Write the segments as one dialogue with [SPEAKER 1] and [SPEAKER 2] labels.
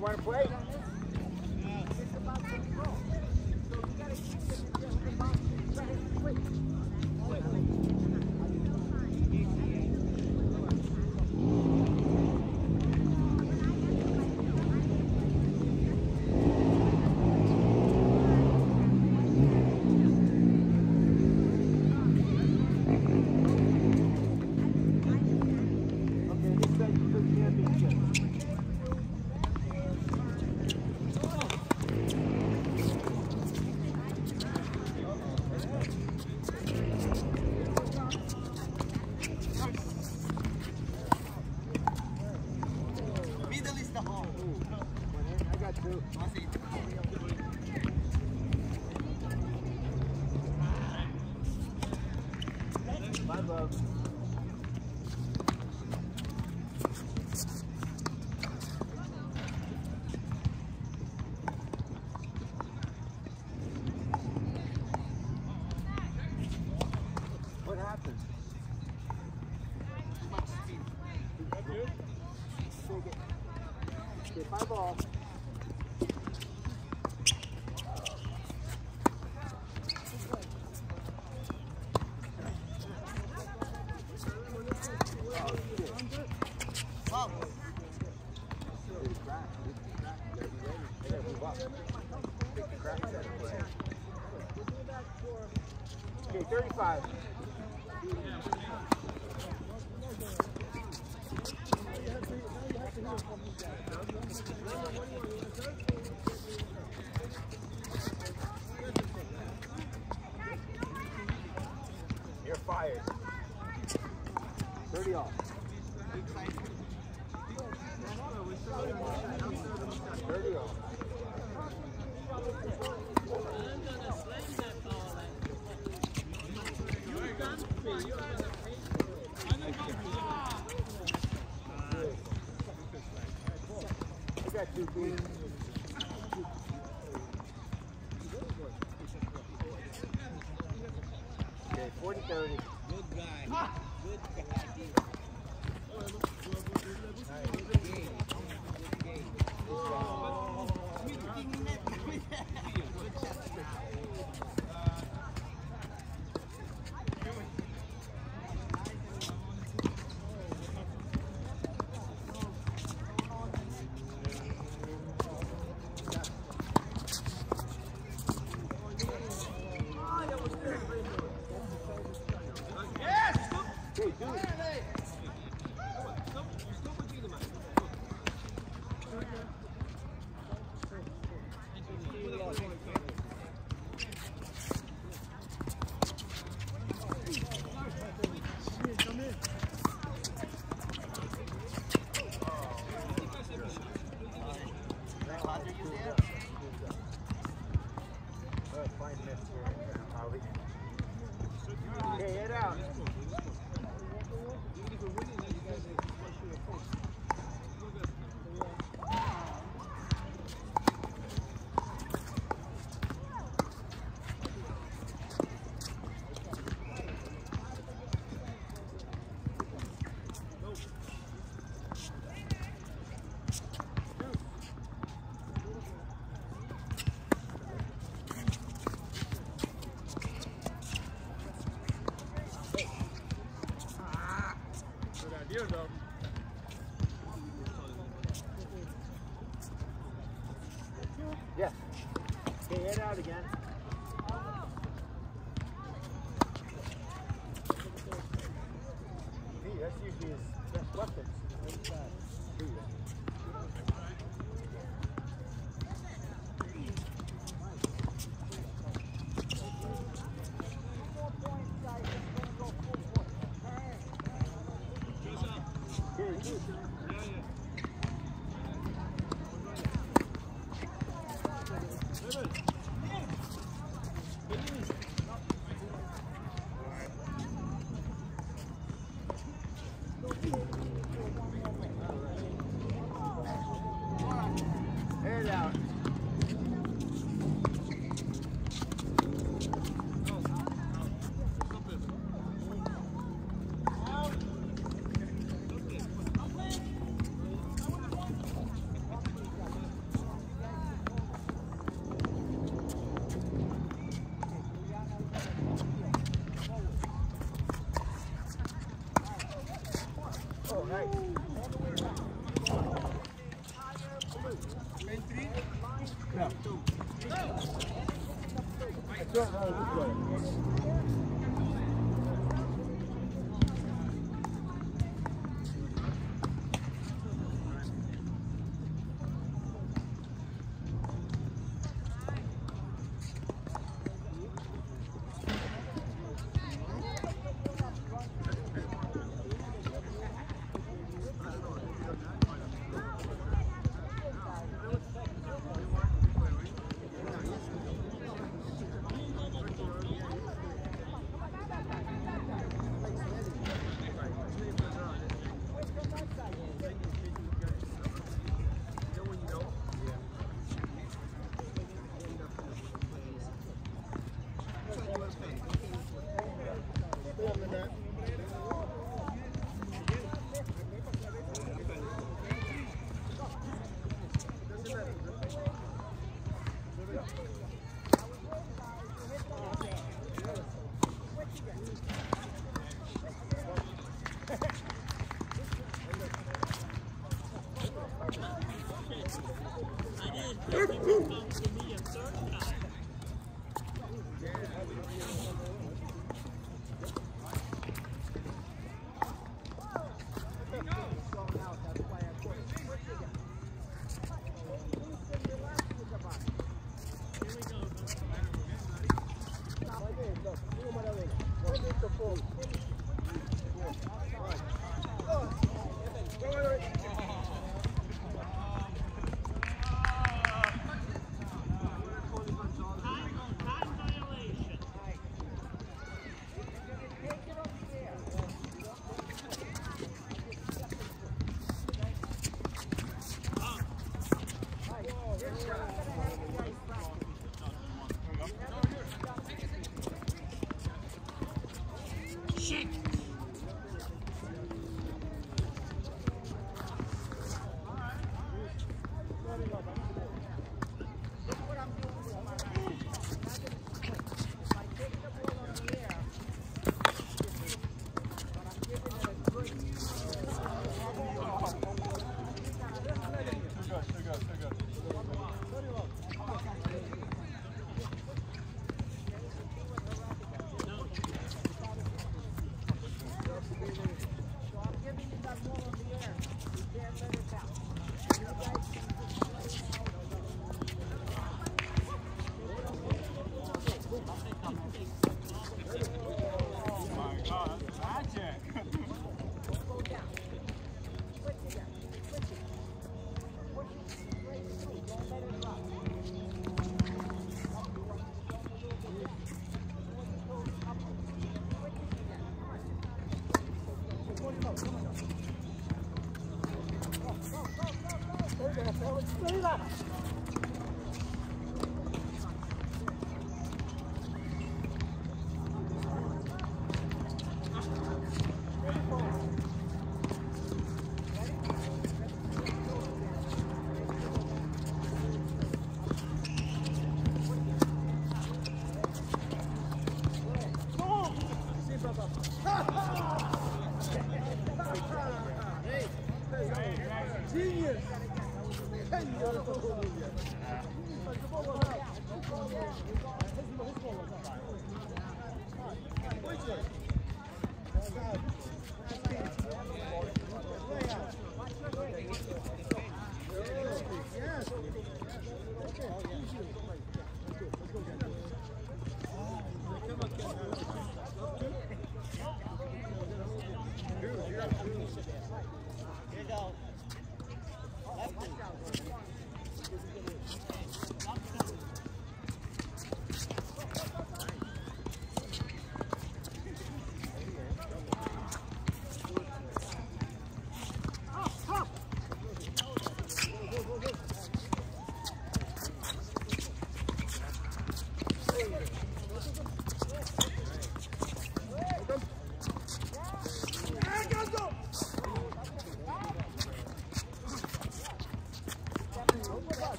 [SPEAKER 1] want to play? What happened? Too much speed. Okay, 5 ball. Okay, 35. You're fired. 30 off. 30 off. I got 2 feet. Okay, 40-30.
[SPEAKER 2] Good guy. Good guy.
[SPEAKER 1] Okay, head out.
[SPEAKER 3] Here though.
[SPEAKER 1] Yeah. Okay, head out again. See, that's usually his best weapon. Head out.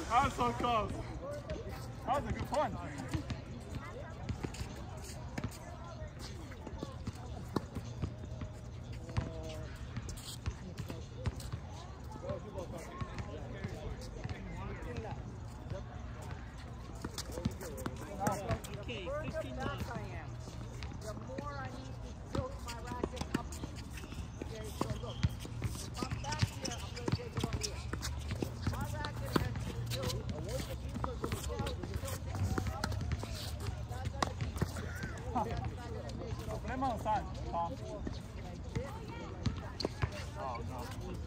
[SPEAKER 3] That was so close. That was a good point.
[SPEAKER 2] Okay, 15 left.
[SPEAKER 4] The more I need to tilt my racket up. Okay, so look. If I'm back here, I'm going to take it on here. My racket has to tilt.
[SPEAKER 3] Put him on the side, Tom. Oh, no.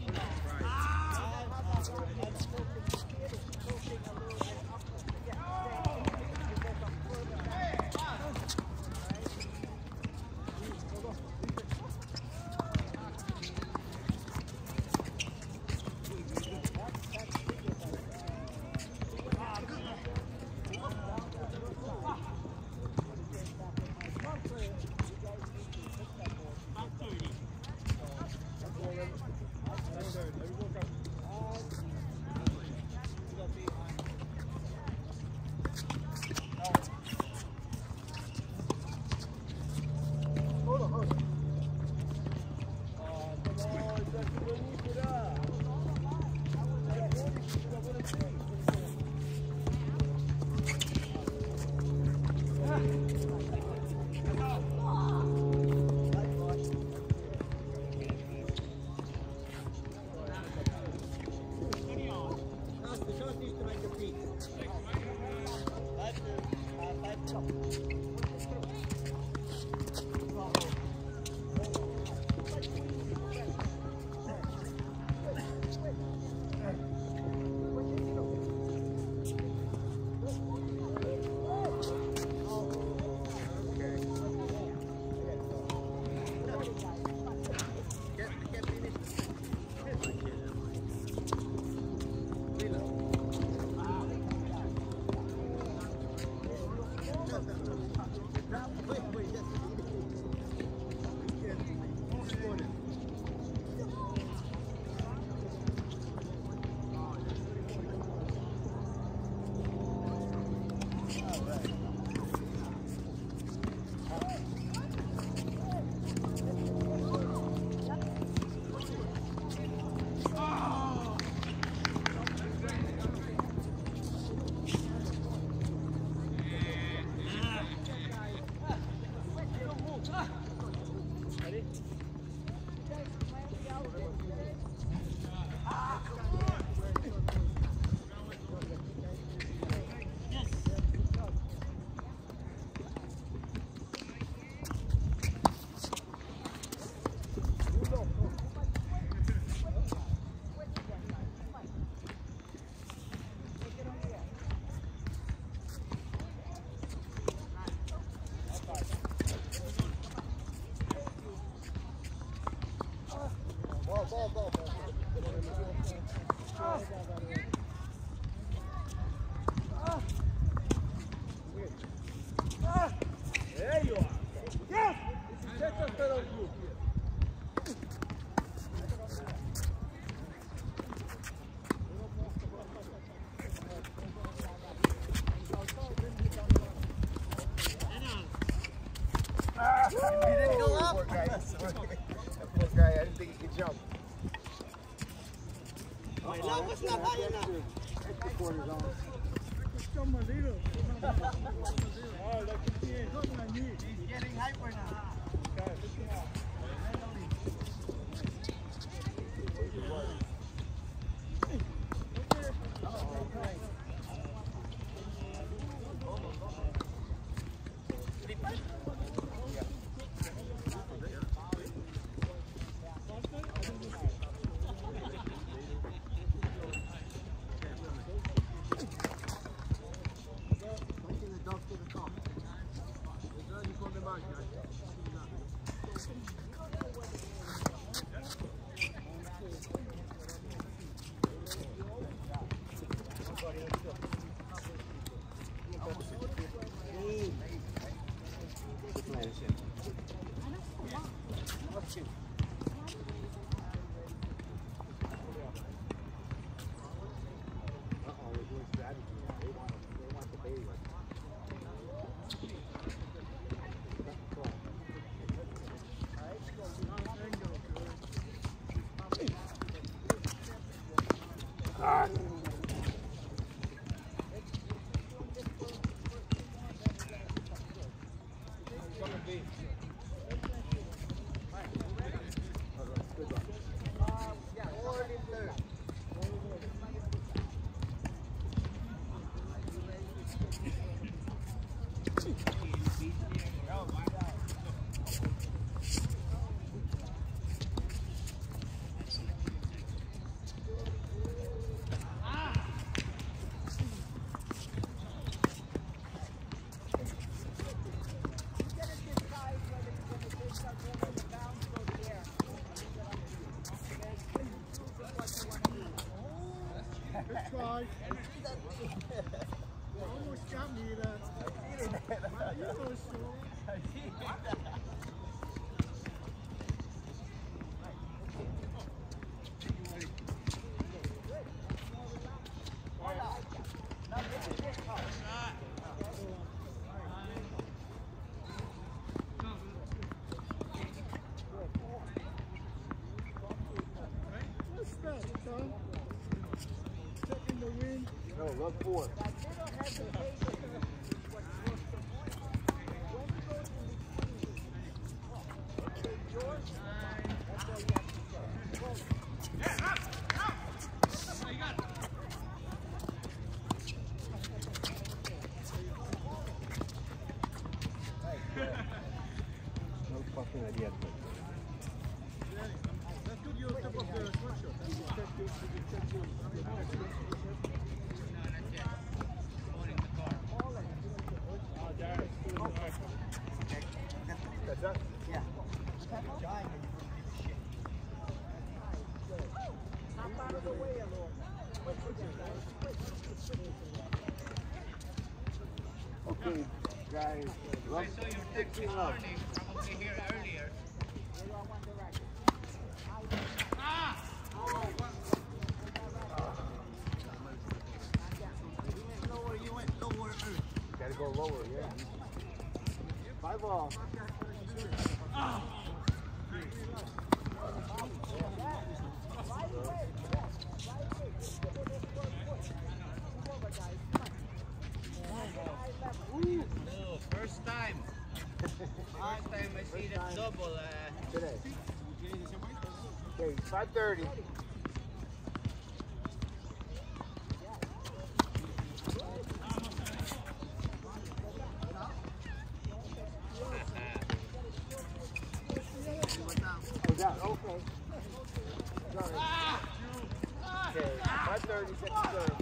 [SPEAKER 1] There you are. Yes! Set us better group. He didn't go up. Poor guy. That poor guy, I didn't think he could jump.
[SPEAKER 2] Bailamos la raya na.
[SPEAKER 4] He's getting hyper now.
[SPEAKER 1] It's already from the mark, guys. Try. Almost got me there. What's that, Tom? Checking the wind. No, love 4. No fucking idea. That's good. You step up the sweatshirt. That's it?
[SPEAKER 2] Yeah.
[SPEAKER 1] Okay, guys.
[SPEAKER 5] I saw your text this morning, probably here earlier.
[SPEAKER 2] You went lower.
[SPEAKER 1] Gotta go lower, yeah. 5 ball.
[SPEAKER 5] Oh, first time. First time I see that double.
[SPEAKER 1] Today. Okay, 5:30. Okay. Sorry. Okay, 5:30, second serve.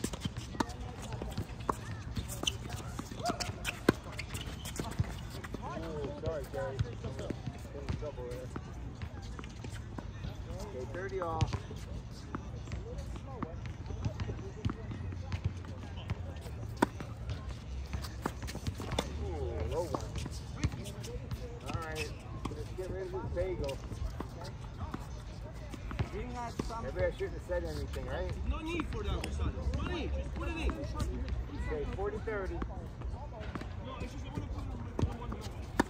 [SPEAKER 1] Oh, sorry, Gary. Getting in trouble there. Okay, 30 off. Ooh, low one. All right, let's get rid of this bagel. Maybe I shouldn't have said anything, right?
[SPEAKER 2] No need for that, son. No need. Just put it in.
[SPEAKER 1] Okay, 40-30.
[SPEAKER 2] No, it's just I want to put it in one.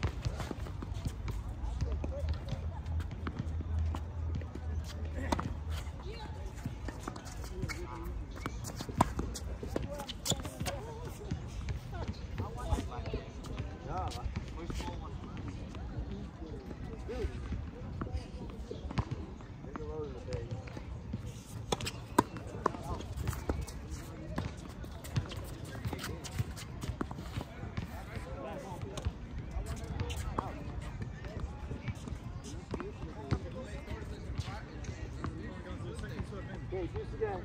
[SPEAKER 1] No. Dude. Make a load of the bagel. Okay, just again.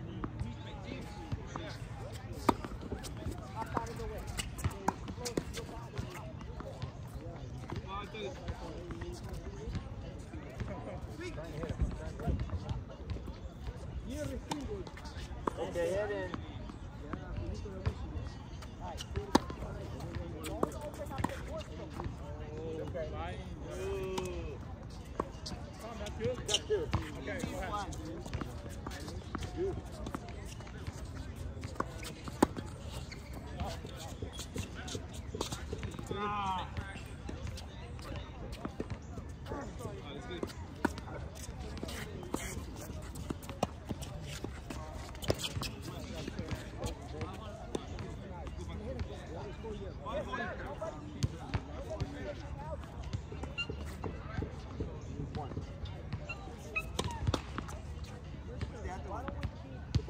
[SPEAKER 1] Okay, head in. Okay.
[SPEAKER 3] Tom, that's good?
[SPEAKER 1] Got 2.
[SPEAKER 3] Okay, go ahead.
[SPEAKER 1] Good.
[SPEAKER 3] Ah.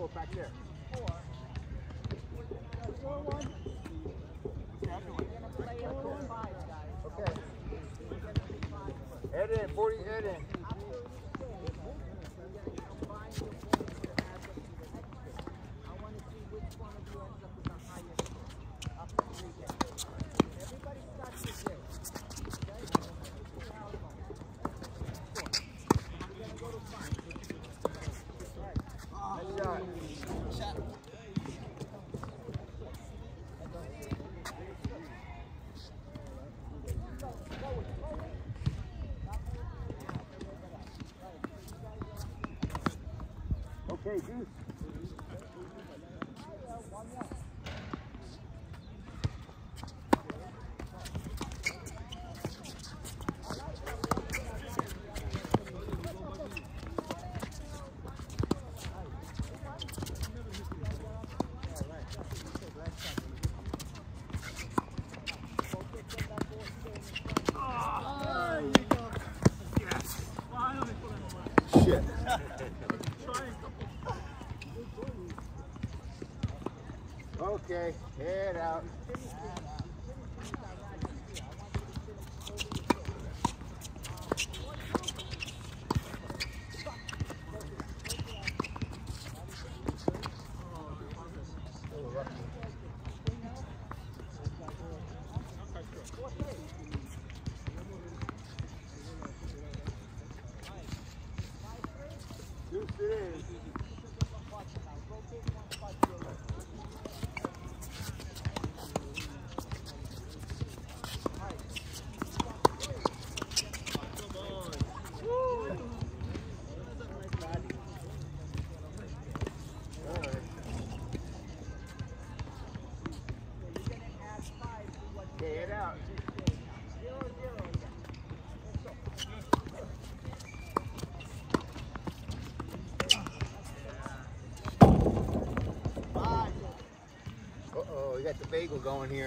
[SPEAKER 1] score back there.
[SPEAKER 4] 4. We're gonna play up to 5, guys.
[SPEAKER 1] Okay. Head in, 40, head in.
[SPEAKER 4] After each game, you're gonna combine your points to add up to the next game. I want to see which one of you ends up with the highest score after 3 games. Everybody starts with this. Okay? We'll see how it goes. We're gonna go to 5.
[SPEAKER 1] Nice shot. Okay, Goose. Shit. Okay, head out. Deuce it is. Okay, head out.
[SPEAKER 4] 0-0 again. Let's go.
[SPEAKER 1] Uh-oh, you got the bagel going here.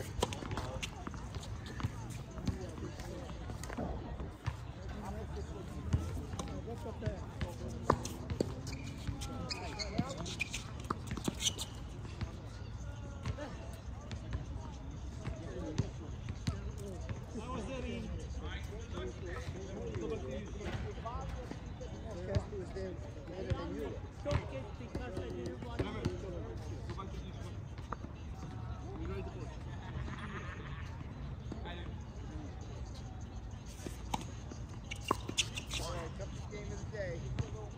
[SPEAKER 1] Game of the day.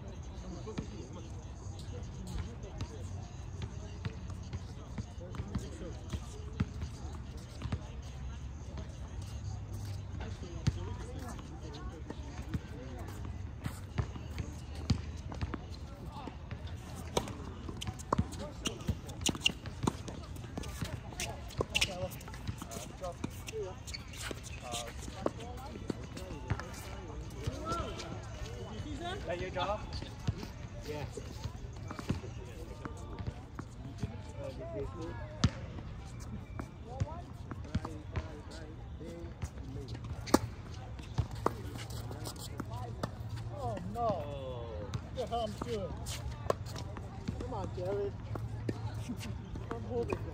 [SPEAKER 5] Is that your job? Yeah.
[SPEAKER 3] Oh no. Look at how I'm doing. Come on, Jared. I'm holding them.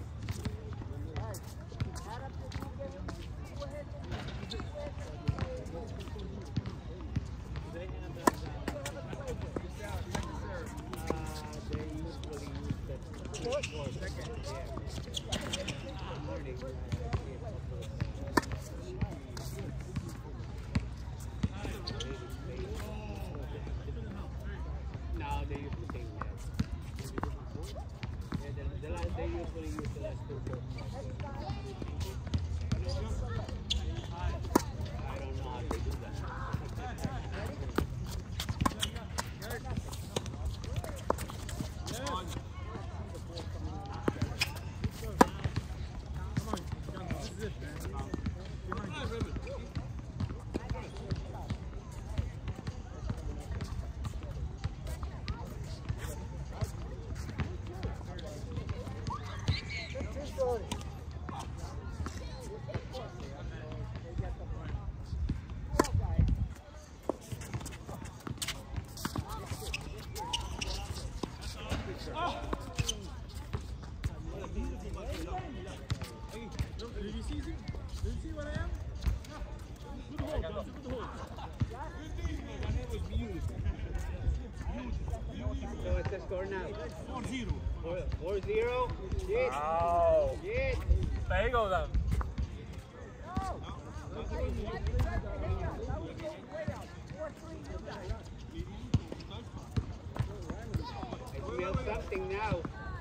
[SPEAKER 4] Add up the 2 games. Go ahead.
[SPEAKER 5] Now they used to take that. Yeah, they usually use the last 2 shorts. I don't know how to do that. So what's the score now?
[SPEAKER 2] 4-0.
[SPEAKER 5] 4-0. Yes.
[SPEAKER 6] Wow.
[SPEAKER 5] Yes.
[SPEAKER 6] Bagel them.
[SPEAKER 5] I smell something now.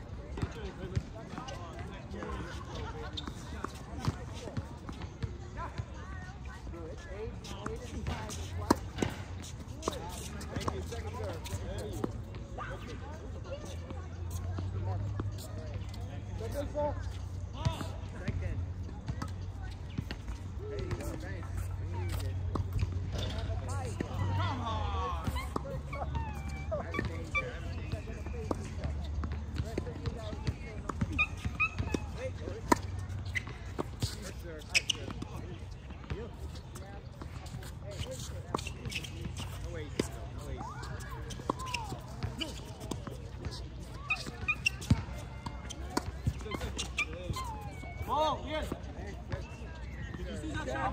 [SPEAKER 2] Oh, yes. Did you see that shot?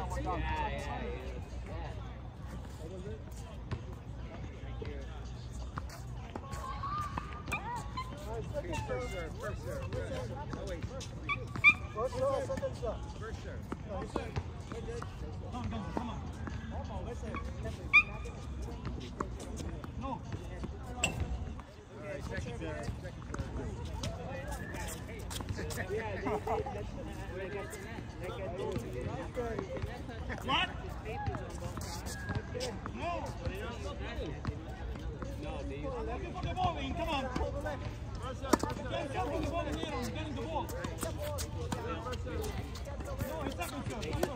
[SPEAKER 2] Come on. No. What? No. Looking for the ball, Ian. Come on. Don't jump on the ball in here. I'm getting the ball. No, it's second serve.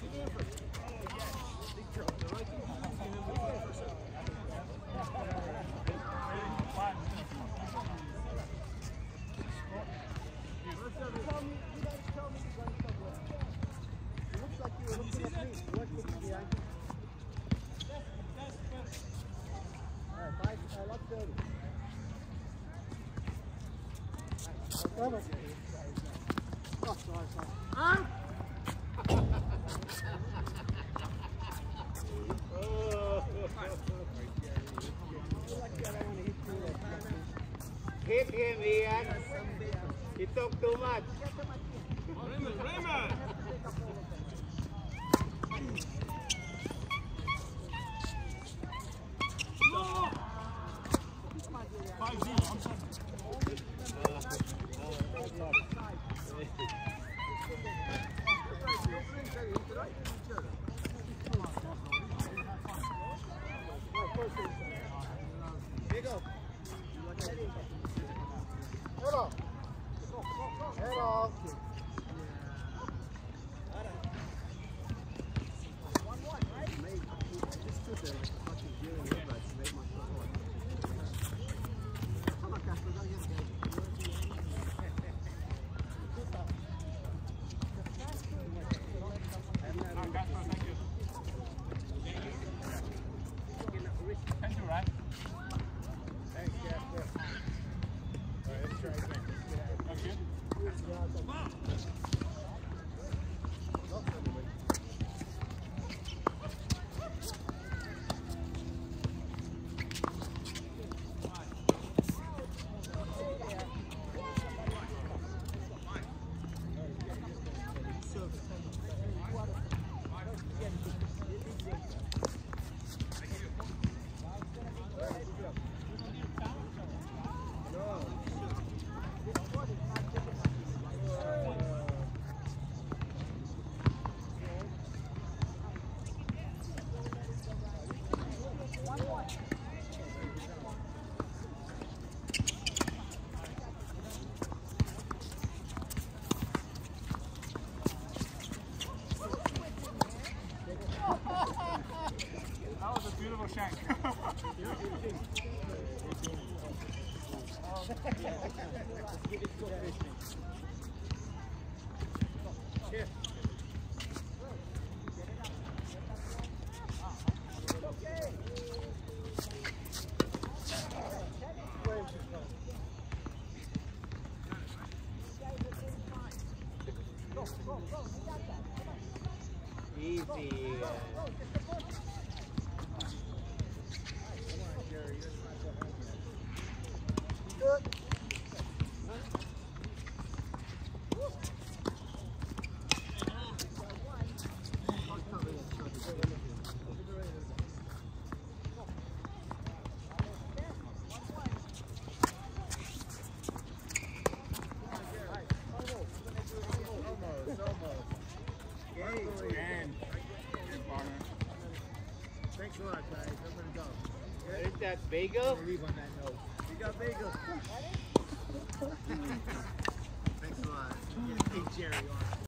[SPEAKER 5] Hit him, Ian. He talked too much.
[SPEAKER 2] Raymond. No. 5-0. I'm sorry.
[SPEAKER 3] Head off.
[SPEAKER 6] Thank you, right?
[SPEAKER 1] Thanks, Casper. All right, let's try again.
[SPEAKER 6] Okay. That was a beautiful shank.
[SPEAKER 5] Easy.
[SPEAKER 1] guys. I'm gonna go.
[SPEAKER 5] There's that bagel.
[SPEAKER 1] Leave on that note. We got bagel. Thanks a lot. Hey, Jerry.